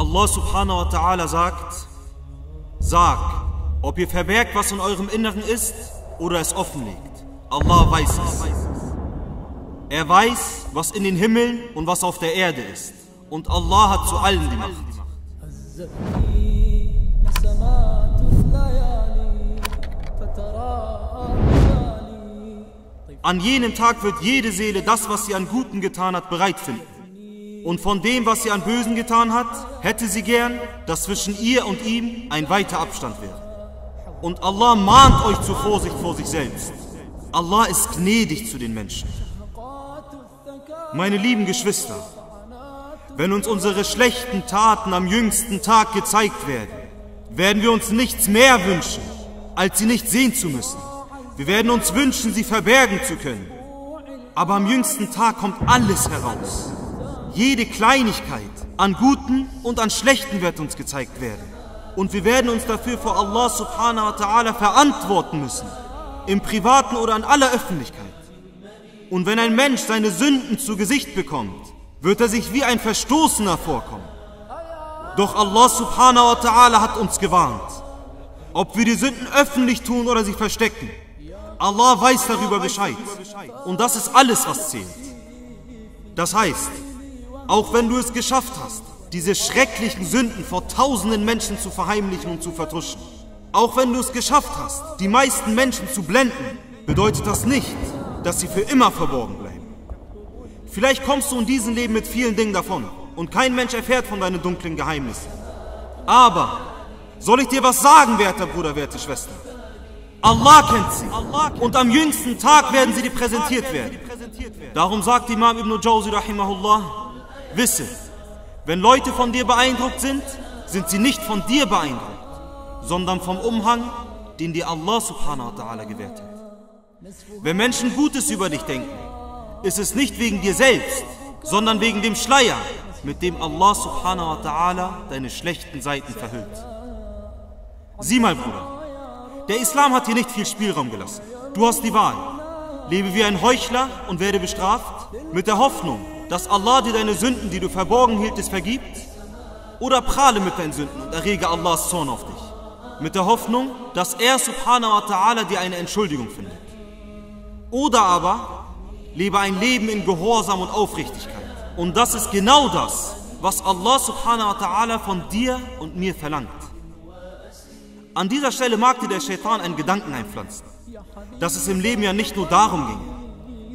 Allah subhanahu wa ta'ala sagt: Sag, ob ihr verbergt, was in eurem Inneren ist, oder es offenlegt. Allah weiß es. Er weiß, was in den Himmeln und was auf der Erde ist. Und Allah hat zu allem die Macht. An jenem Tag wird jede Seele das, was sie an Guten getan hat, bereit finden. Und von dem, was sie an Bösen getan hat, hätte sie gern, dass zwischen ihr und ihm ein weiter Abstand wäre. Und Allah mahnt euch zur Vorsicht vor sich selbst. Allah ist gnädig zu den Menschen. Meine lieben Geschwister, wenn uns unsere schlechten Taten am jüngsten Tag gezeigt werden, werden wir uns nichts mehr wünschen, als sie nicht sehen zu müssen. Wir werden uns wünschen, sie verbergen zu können. Aber am jüngsten Tag kommt alles heraus. Jede Kleinigkeit an Guten und an Schlechten wird uns gezeigt werden. Und wir werden uns dafür vor Allah subhanahu wa ta'ala verantworten müssen. Im Privaten oder in aller Öffentlichkeit. Und wenn ein Mensch seine Sünden zu Gesicht bekommt, wird er sich wie ein Verstoßener vorkommen. Doch Allah subhanahu wa ta'ala hat uns gewarnt. Ob wir die Sünden öffentlich tun oder sie verstecken. Allah weiß darüber Bescheid. Und das ist alles, was zählt. Das heißt, auch wenn du es geschafft hast, diese schrecklichen Sünden vor tausenden Menschen zu verheimlichen und zu vertuschen, auch wenn du es geschafft hast, die meisten Menschen zu blenden, bedeutet das nicht, dass sie für immer verborgen bleiben. Vielleicht kommst du in diesem Leben mit vielen Dingen davon und kein Mensch erfährt von deinen dunklen Geheimnissen. Aber, soll ich dir was sagen, werter Bruder, werte Schwester? Allah kennt sie und am jüngsten Tag werden sie dir präsentiert werden. Darum sagt Imam Ibn Jawzi rahimahullah: Wisse, wenn Leute von dir beeindruckt sind, sind sie nicht von dir beeindruckt, sondern vom Umhang, den dir Allah subhanahu wa ta'ala gewährt hat. Wenn Menschen Gutes über dich denken, ist es nicht wegen dir selbst, sondern wegen dem Schleier, mit dem Allah subhanahu wa ta'ala deine schlechten Seiten verhüllt. Sieh mal, Bruder, der Islam hat dir nicht viel Spielraum gelassen. Du hast die Wahl. Lebe wie ein Heuchler und werde bestraft, mit der Hoffnung, dass Allah dir deine Sünden, die du verborgen hieltest, vergibt, oder prahle mit deinen Sünden und errege Allahs Zorn auf dich, mit der Hoffnung, dass er subhanahu wa ta'ala dir eine Entschuldigung findet. Oder aber lebe ein Leben in Gehorsam und Aufrichtigkeit. Und das ist genau das, was Allah subhanahu wa ta'ala von dir und mir verlangt. An dieser Stelle mag dir der Shaitan einen Gedanken einpflanzen, dass es im Leben ja nicht nur darum ging.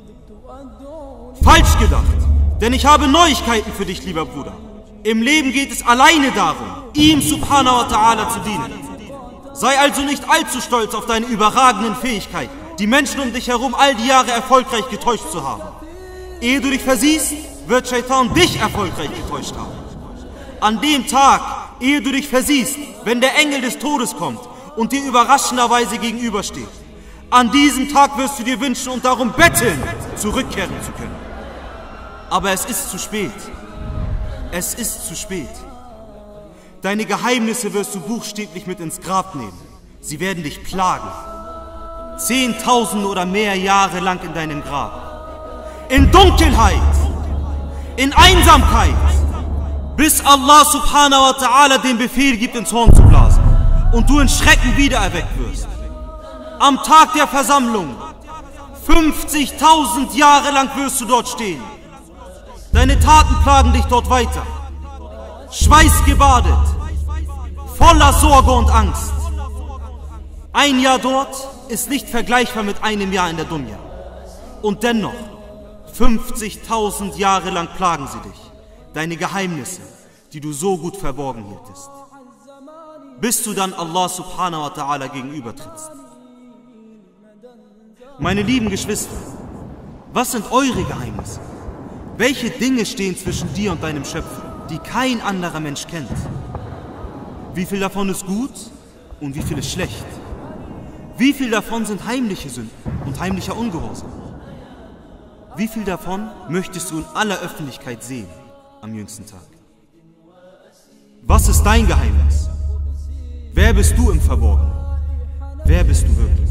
Falsch gedacht, denn ich habe Neuigkeiten für dich, lieber Bruder. Im Leben geht es alleine darum, ihm subhanahu wa ta'ala zu dienen. Sei also nicht allzu stolz auf deine überragenden Fähigkeiten, die Menschen um dich herum all die Jahre erfolgreich getäuscht zu haben. Ehe du dich versiehst, wird Shaitan dich erfolgreich getäuscht haben. An dem Tag, ehe du dich versiehst, wenn der Engel des Todes kommt und dir überraschenderweise gegenübersteht, an diesem Tag wirst du dir wünschen und darum betteln, zurückkehren zu können. Aber es ist zu spät. Es ist zu spät. Deine Geheimnisse wirst du buchstäblich mit ins Grab nehmen. Sie werden dich plagen. 10.000 oder mehr Jahre lang in deinem Grab. In Dunkelheit. In Einsamkeit. Bis Allah subhanahu wa ta'ala den Befehl gibt, ins Horn zu blasen. Und du in Schrecken wiedererweckt wirst. Am Tag der Versammlung. 50.000 Jahre lang wirst du dort stehen. Deine Taten plagen dich dort weiter. Schweißgebadet. Voller Sorge und Angst. Ein Jahr dort ist nicht vergleichbar mit einem Jahr in der Dunya. Und dennoch, 50.000 Jahre lang plagen sie dich. Deine Geheimnisse, die du so gut verborgen hieltest. Bis du dann Allah subhanahu wa ta'ala gegenübertrittst. Meine lieben Geschwister, was sind eure Geheimnisse? Welche Dinge stehen zwischen dir und deinem Schöpfer, die kein anderer Mensch kennt? Wie viel davon ist gut und wie viel ist schlecht? Wie viel davon sind heimliche Sünden und heimlicher Ungehorsam? Wie viel davon möchtest du in aller Öffentlichkeit sehen am jüngsten Tag? Was ist dein Geheimnis? Wer bist du im Verborgenen? Wer bist du wirklich?